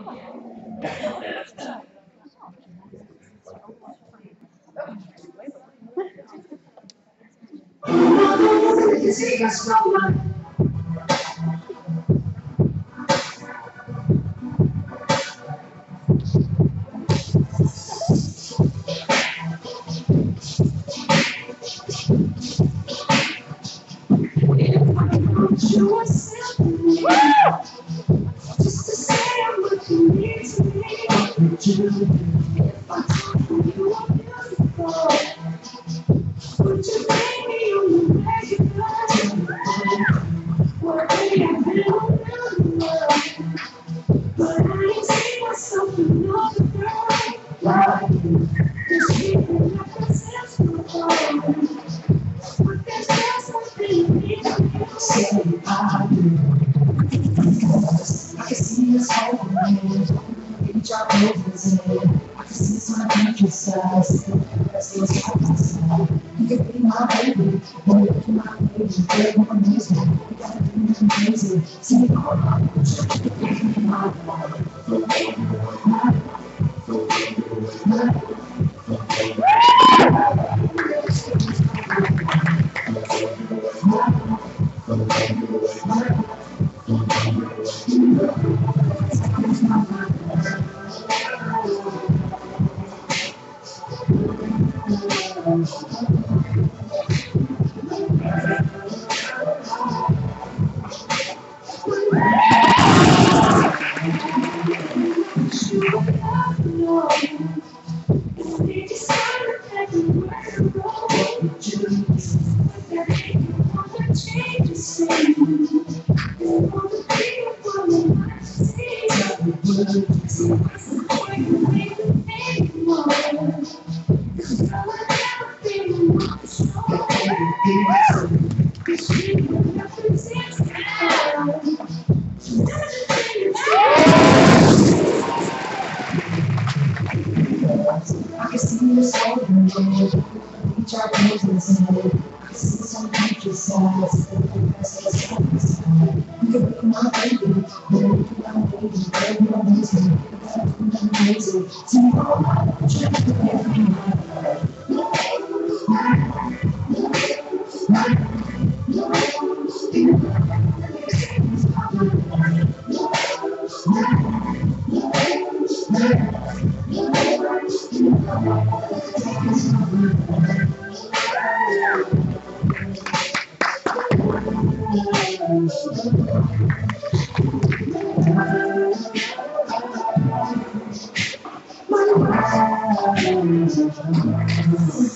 Just to say what you need to me. If I told you you are beautiful, would you make me on the regular? Well, baby, I've been around the world, but I ain't seen myself another girl like you. Cause people like themselves before, but there's just one thing you need to do. Say I do. I can see us holding hands, maybe drop over in. I can see us on the countryside, that's what's outside. You can be my baby, when you be my baby, girl, I'm amazing. You gotta do nothing crazy. See me all my you can be my boy. I can see you holding me, reach out business in it. I can see some countryside, that's what's outside. You can be my baby, but you be my baby, girl, you're amazing. You gotta do nothing crazy. See me all my you can be my my